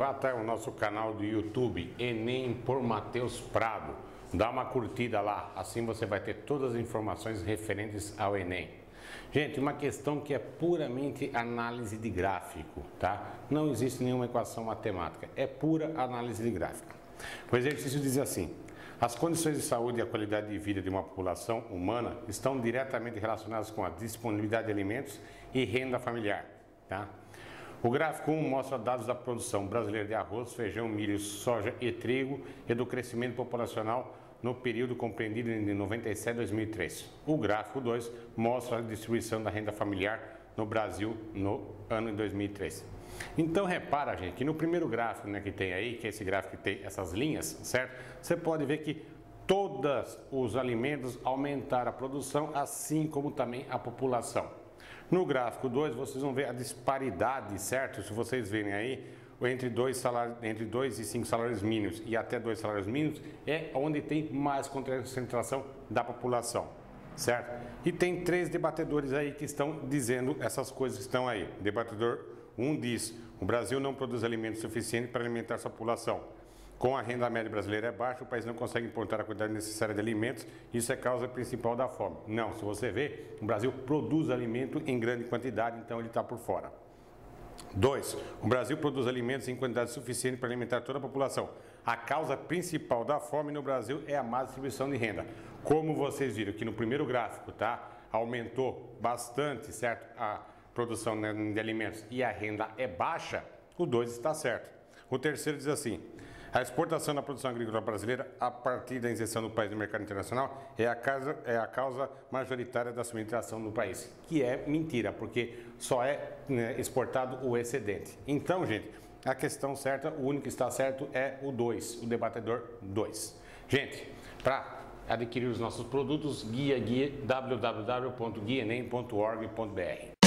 candidata ao nosso canal do YouTube Enem por Matheus Prado. Dá uma curtida lá, assim você vai ter todas as informações referentes ao Enem. Gente, uma questão que é puramente análise de gráfico, tá? Não existe nenhuma equação matemática, é pura análise de gráfico. O exercício diz assim: as condições de saúde e a qualidade de vida de uma população humana estão diretamente relacionadas com a disponibilidade de alimentos e renda familiar, tá? O gráfico 1 mostra dados da produção brasileira de arroz, feijão, milho, soja e trigo e do crescimento populacional no período compreendido entre 97 e 2003. O gráfico 2 mostra a distribuição da renda familiar no Brasil no ano de 2003. Então repara, gente, que no primeiro gráfico, né, que tem aí, que é esse gráfico que tem essas linhas, certo? Você pode ver que todos os alimentos aumentaram a produção, assim como também a população. No gráfico 2, vocês vão ver a disparidade, certo? Se vocês verem aí, entre 2 e 5 salários mínimos e até 2 salários mínimos, é onde tem mais concentração da população, certo? E tem 3 debatedores aí que estão dizendo essas coisas que estão aí. Debatedor 1 diz: o Brasil não produz alimentos suficientes para alimentar sua população. Com a renda média brasileira é baixa, o país não consegue importar a quantidade necessária de alimentos, isso é a causa principal da fome. Não, se você ver, o Brasil produz alimento em grande quantidade, então ele está por fora. 2. O Brasil produz alimentos em quantidade suficiente para alimentar toda a população. A causa principal da fome no Brasil é a má distribuição de renda. Como vocês viram que no primeiro gráfico, tá? Aumentou bastante, certo? A produção de alimentos e a renda é baixa, o 2 está certo. O terceiro diz assim: a exportação da produção agrícola brasileira a partir da inserção do país no mercado internacional é a causa majoritária da subnutrição no país. Que é mentira, porque só é exportado o excedente. Então, gente, a questão certa, o único que está certo é o 2, o debatedor 2. Gente, para adquirir os nossos produtos, guia www.guienem.org.br.